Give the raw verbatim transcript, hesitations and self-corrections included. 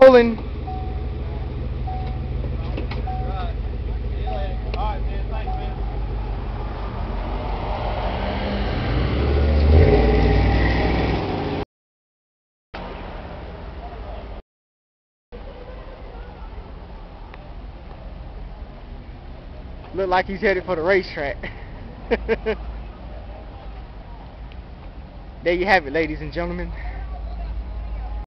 pulling. Look like he's headed for the racetrack. There you have it, ladies and gentlemen.